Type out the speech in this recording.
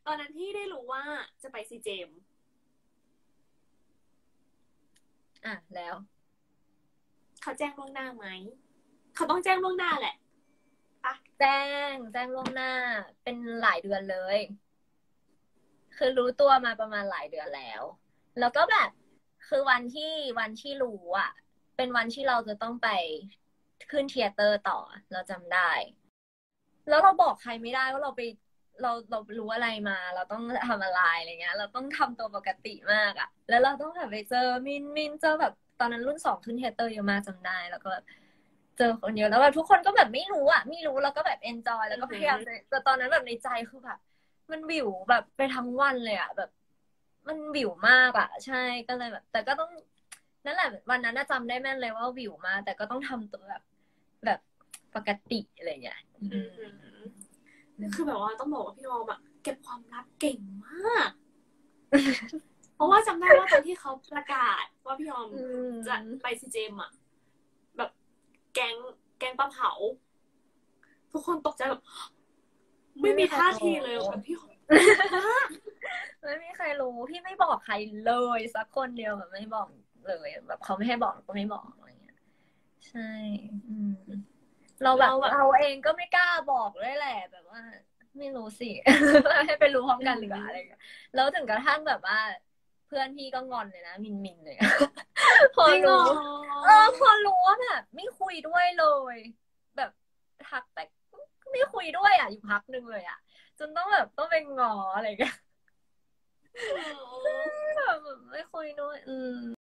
อนนั้นที่ได้รู้ว่าจะไปซีเจมแล้วเขาแจ้งล่วงหน้าไหมเขาต้องแจ้งล่วงหน้าแหละแจ้งล่วงหน้าเป็นหลายเดือนเลย คือรู้ตัวมาประมาณหลายเดือนแล้วก็แบบคือวันที่รู้อ่ะเป็นวันที่เราจะต้องไปขึ้นเธียเตอร์ต่อเราจำได้ แล้วเราบอกใครไม่ได้ว่าเรารู้อะไรมาเราต้องทำอะไรเงี้ยเราต้องทำตัวปกติมากอ่ะแล้วเราต้องแบบไปเจอมินเจอแบบตอนนั้นรุ่น2ขึ้นเทเตอร์เยอะมากจำได้แล้วก็แบบเจอคนเยอะแล้วแบบทุกคนก็แบบไม่รู้อ่ะไม่รู้แล้วก็แบบเอนจอยแล้วก็พยายามจะแต่ตอนนั้นแบบในใจคือแบบมันวิวแบบไปทั้งวันเลยอ่ะแบบมันวิวมากอ่ะใช่ก็เลยแบบแต่ก็ต้องนั่นแหละวันนั้นน่ะจำได้แม่นเลยว่าวิวมากแต่ก็ต้องทำตัวแบบปกติอะไรเงี้ยคือแบบว่าต้องบอกว่าพี่ออมอะเก็บความลับเก่งมาก เพราะว่าจำได้ว่าตอนที่เขาประกาศว่าพี่ออมจะไปซีเจมอะแบบแก๊งปลาเผาทุกคนตกใจแบบไม่มีท่าทีเลยแบบพี่ออมเก่งมากไม่มีใครรู้พี่ไม่บอกใครเลยสักคนเดียวแบบไม่บอกเลยแบบเขาไม่ให้บอกก็ไม่บอกอะไรเงี้ยใช่เราแบบเราเองก็ไม่กล้าบอกด้วยแหละแบบว่าไม่รู้สิให้ไปรู้พร้อมกันดีกว่าอะไรเงี้ยแล้วถึงกระทั่งแบบว่าเพื่อนพี่ก็งอนเลยนะมินเลยพอจริงเหรรู้อพอรู้ว่าแบบไม่คุยด้วยเลยแบบทักแต่ไม่คุยด้วยอ่ะอยู่พักหนึ่งเลยอ่ะจนต้องแบบต้องไปงออะไรเงี้ยแบบไม่คุยด้วย